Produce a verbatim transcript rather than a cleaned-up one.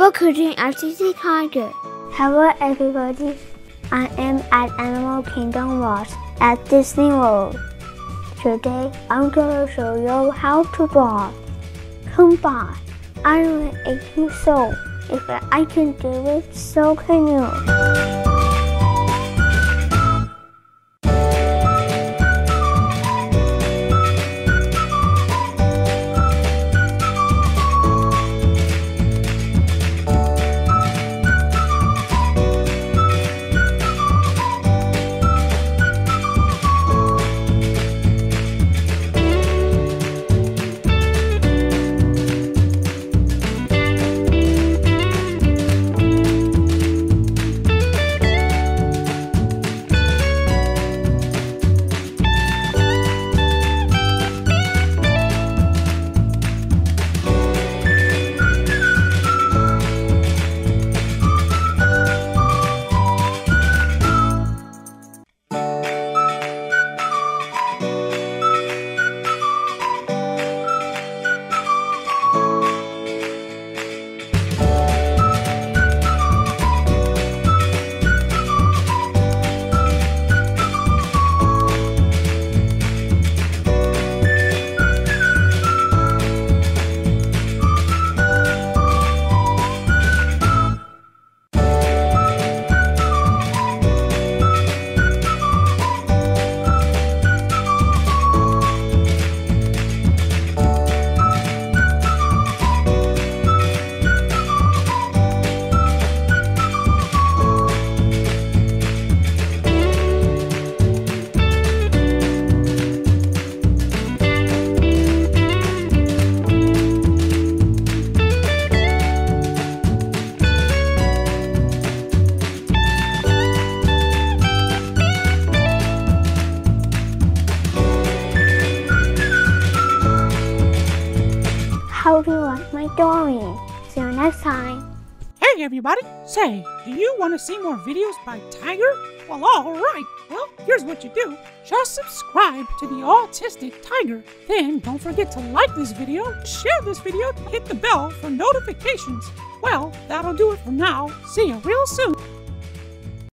Welcome to Autistic Tiger. Hello everybody, I am at Animal Kingdom Wars at Disney World. Today I'm gonna show you how to draw Pumbaa. I'm eight years old. If I can do it, so can you. How do you like my drawing? See you next time. Hey everybody! Say, do you want to see more videos by Tiger? Well, alright! Well, here's what you do. Just subscribe to the Autistic Tiger. Then don't forget to like this video, share this video, hit the bell for notifications. Well, that'll do it for now. See you real soon.